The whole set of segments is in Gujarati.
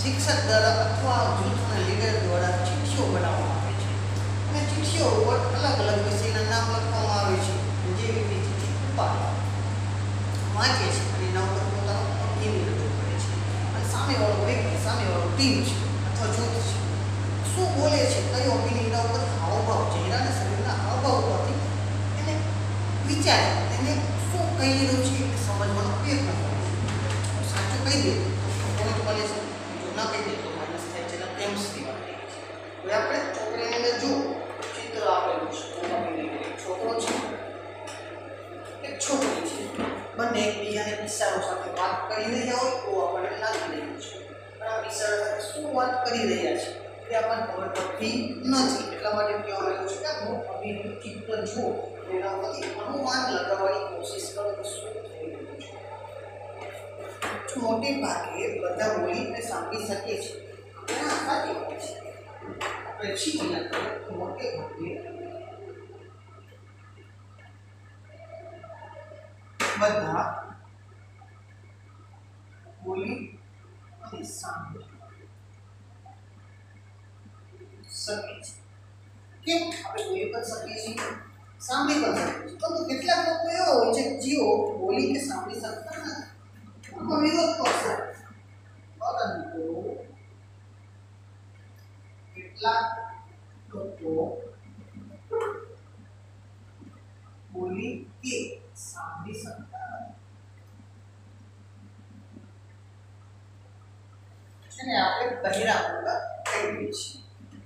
શિક્ષક દ્વારા અથવા જૂથના લીડર દ્વારા ચિઠ્ઠીઓ બનાવવામાં આવે છે અને ચિઠ્ઠીઓ ઉપર અલગ અલગ વિષયના નામ લખવામાં આવે છે. જે વ્યક્તિ ચિઠ્ઠી ઉપાડે વાંચે છે અને એના ઉપર પોતાનો ઓપિનિયન રજૂ કરે છે અને સામેવાળો વ્યક્તિ સામેવાળો ટીમ છે અથવા જૂથ છે શું બોલે છે કયો ઓપિનિયનના ઉપર હાવભાવ ચહેરા અને શરીરના હાવભાવ ઉપરથી એને વિચારે એને શું કહી રહ્યું છે એ સમજવાનો પ્રયત્ન કરે છે. સાચું કહી દે તો પોઈન્ટ મળે છે, જો ના કહી દે તો માઇનસ થાય છે અને ટેમ્સની વાત થઈ છે. હવે આપણે છોકરીની અંદર જો ચિત્ર આપેલું છે છોકરો છે એક છોકરી છે બંને એકબીજાને ઈશારો સાથે વાત કરી રહ્યા હોય તો આપણને લાગી રહ્યું છે પણ આ ઈશારા સાથે શું વાત કરી રહ્યા છે એ આપણને ખબર પડતી નથી. એટલા માટે કહેવામાં આવ્યું છે કે હું અભિનય ચિત્ર જુઓ એના ઉપરથી અનુમાન લગાવવાની કોશિશ કરો કે શું થઈ રહ્યું છે. મોટે ભાગે બધા બોલી અને સાંભળી શકીએ છીએ એના સાચી વાત છે. આપણે શીખી નાખીએ મોટે ભાગે બધા બોલી અને સાંભળી શકે છે. કેમ આપણે બોલી પણ શકીએ છીએ સાંભળી પણ શકીએ છીએ તો કેટલાક લોકો એવા હોય છે જેઓ બોલી કે સાંભળી શકતા નથી આમાં વિરોધ કરશે પરંતુ કેટલાક લોકો બોલી કે સાંભળી શકતા નથી અને આપણે પહેલા બોલા કહીએ છીએ.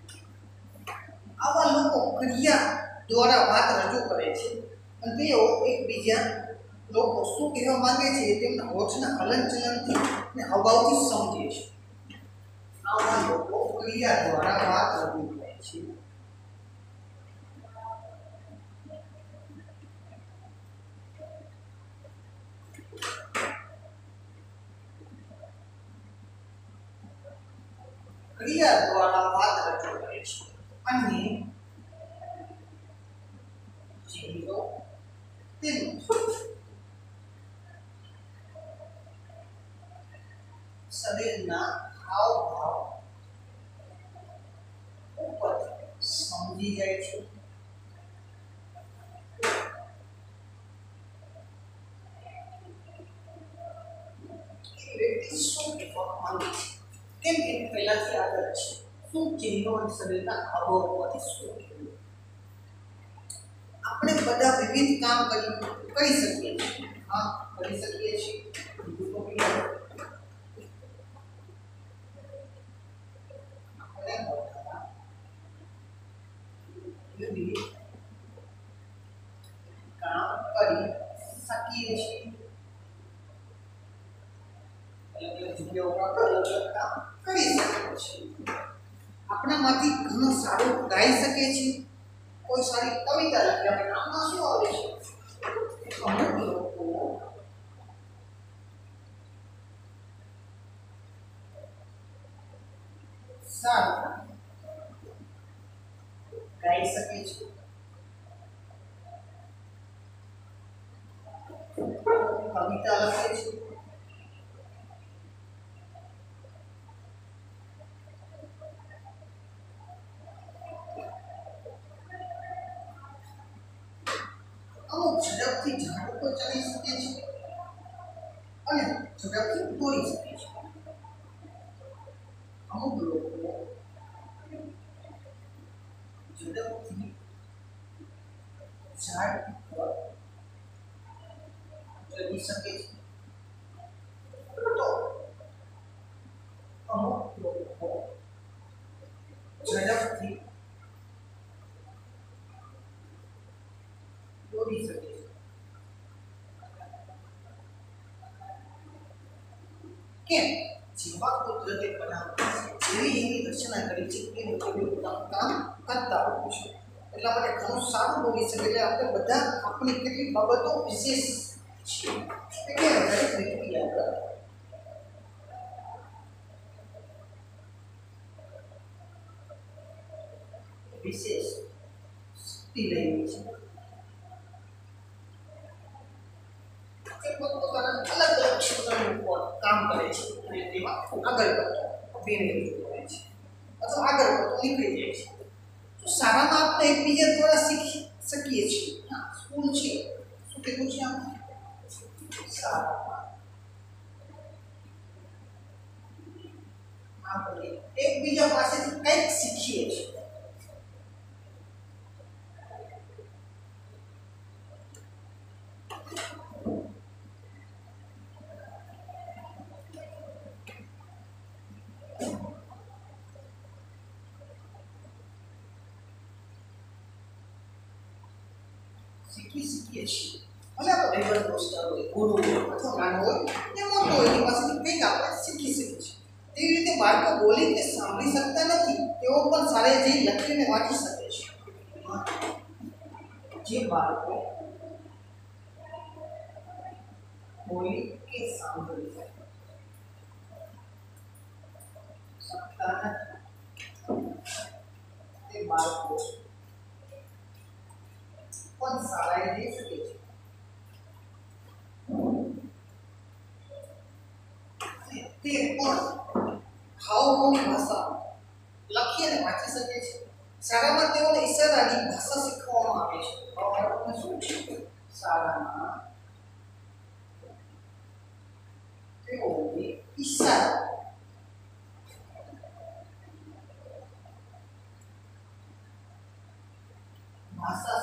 આવા લોકો ક્રિયા દ્વારા વાત રજૂ કરે છે અને તેઓ એકબીજા લોકો શું કહેવા માંગે છે તેમના હોઠના હલનચલનથી અને હાવભાવથી સમજે છે. આવા લોકો ક્રિયા દ્વારા વાત રજૂ કરે છે. ક્રિયા દ્વારા વાત રજૂ કરે છે અને ચહેરો તેમજ શરીરના હાવભાવ ઉપર સમજી જાય છે. વ્યક્તિ શું કહેવા માંગે છે કેમ કે પહેલાથી આગળ છે શું ચહેરો અને શરીરના હાવભાવ ઉપરથી શું કહેવું. આપણે બધા વિવિધ કામ કરી શકીએ છીએ. હા કરી શકીએ છીએ. આપણે બધા વિવિધ કામ કરી શકીએ છીએ. આપણામાંથી ઘણું સારું ગાઈ શકે છે. કોઈ સારી કવિતા લખી આપણે આમાં શું આવે છે અમુક લોકો સારું ગાઈ શકે છે. કવિતા લખે છે. અમુક ઝડપથી ઝાડ ઉપર ચડી શકે છે અને ઝડપથી દોડી શકે છે. અમુક લોકો ઝડપથી ઝાડ ઉપર ચડી શકે છે તો અમુક લોકો ઝડપથી દોડી શકે છે. કેમ જેવા કુદરતે બનાવતા જેવી એની રચના કરી છે એ મુજબ પોતાનું કામ કરતા હોય છે. એટલા માટે ઘણું સારું બોલી શકે એટલે આપણે બધા આપણી કેટલીક બાબતો વિશેષ છે એટલે દરેક વ્યક્તિ આગળ વિશેષ શક્તિ રહેલી છે. પોતપોતાના અલગ અલગ ક્ષેત્રની ઉપર કામ કરે છે અને તેમાં આગળ કરતો ભીની હોય છે અથવા આગળ પડતો નીકળી જાય છે. તો શાળામાં આપણે એકબીજા દ્વારા શીખી શકીએ છીએ. હા, સ્કૂલ છે, શું કીધું છે આપણે? શાળામાં આપણે એકબીજા પાસેથી કંઈક શીખીએ છીએ. શીખીએ છીએ. ભલે આપણે ભાઈબંધ દોસ્તાર હોય, ગુરુ હોય અથવા નાનો હોય કે મોટો હોય, એની પાસેથી કંઈક આપણે શીખી શકીએ છીએ. તેવી રીતે બાળકો બોલી કે સાંભળી શકતા નથી, તેઓ પણ સારી જઈ લખીને વાંચી શકે છે. જે બાળકો બોલી કે સાંભળી શકતા નથી, તે બાળકો પણ શાળાએ જઈ શકે છે. તે પણ હાવભાવની ભાષા લખી અને વાંચી શકે છે. શાળામાં તેઓને ઈશારાની ભાષા શીખવવામાં આવે છે. બાળકોને શું છે? શાળામાં તેઓને ઈશારા ભાષા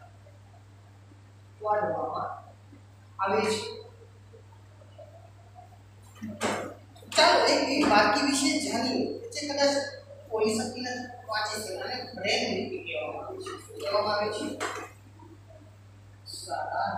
શીખવાડવામાં આવે છે. ચાલો એક એવી વાનગી વિશે જાણીએ જે કદાચ બોલી શકતી નથી, વાંચી શકે અને બ્રેન લિપિ કહેવામાં આવે છે. શું કહેવામાં આવે છે? શાળા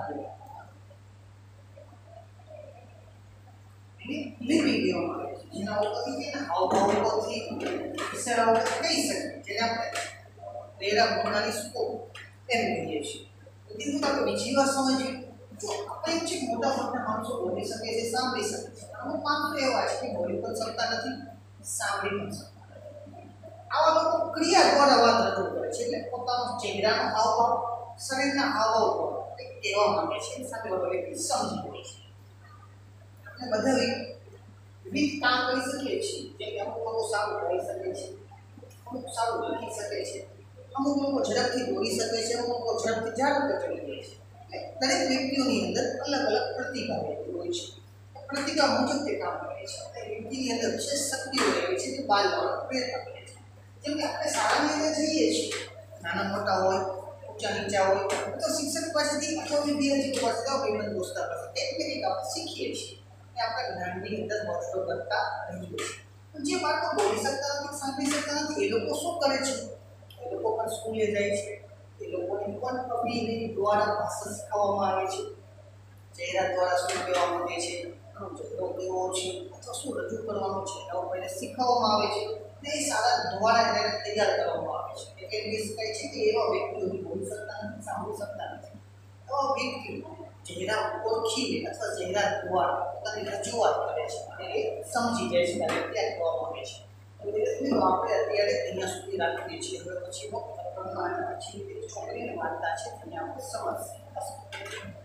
લિપિ કહેવામાં આવે છે. જેના ઉપરથી કે હાવભાવ ઉપરથી ઈશારા ઉપર કહી શકીએ, જેને આપણે પેરા મોઢાની સ્કોપ એમ કહીએ છીએ. તેથી આપણે બીજી વાત સમજીએ. જો આપણે એમ છે કે મોટા મોટા માણસો બોલી શકે છે, સાંભળી શકે છે. અમુક માણસો એવા છે કે બોલી પણ શકતા નથી, સાંભળી પણ શકતા નથી. આવા લોકો ક્રિયા દ્વારા વાત રજૂ કરે છે, એટલે પોતાનો ચહેરાનો હાવભાવ, શરીરના હાવભાવ પર કહેવા માંગે છે, સામે વાળો વ્યક્તિ સમજી લે છે. આપણે બધા વિવિધ કામ કરી શકીએ છીએ. જેમ કે અમુક લોકો સારું ગાઈ શકે છે, અમુક સારું લખી શકે છે, અમુક લોકો ઝડપથી દોડી શકે છે, અમુક લોકો ઝડપથી ઝાડ ઉપર ચડી જાય છે. દરેક વ્યક્તિઓની અંદર અલગ અલગ પ્રતિભા રહેતી હોય છે. પ્રતિભા મુજબ તે કામ કરે છે. વ્યક્તિની અંદર વિશેષ શક્તિઓ રહેલી છે, તે બહાર લાવવાનો પ્રયત્ન કરે છે. જેમ કે આપણે શાળાની અંદર જઈએ છીએ, નાના મોટા હોય, ઊંચા નીચા હોય, તો શિક્ષક પાસેથી અથવા વિદ્યાર્થીઓ પાસેથી ભાઈબંધ દોસ્તાર પાસે એક ને એક આપણે શીખીએ છીએ. એ આપણા જ્ઞાનની અંદર વધતો કરતા રહીએ છીએ. જે બાળકો બોલી શકતા નથી, સાંભળી શકતા નથી, એ લોકો શું કરે છે? એ લોકો પણ સ્કૂલે જાય છે. એ લોકોને પણ અભિનય દ્વારા ભાષા શીખવવામાં આવે છે. ચહેરા દ્વારા શું કહેવા માંગે છે, ચહેરો કેવો છે, અથવા શું રજૂ કરવાનું છે, એના ઉપર શીખવવામાં આવે છે. ને એ શાળા દ્વારા એને તૈયાર કરવામાં આવે છે. એટલે કહી શકાય છે કે એવા વ્યક્તિઓ બોલી શકતા નથી, સાંભળી શકતા નથી, એવા વ્યક્તિઓ ચહેરા ઓળખીને અથવા ચહેરા દ્વારા પોતાની રજૂઆત કરે છે અને એ સમજી જાય છે કે ક્યાં કહેવા માંગે છે. આપણે અત્યારે અહીંયા સુધી રાખીએ છીએ. હવે પછીનો પછી છોકરીની વાર્તા છે, તેને આપણે સમજશે.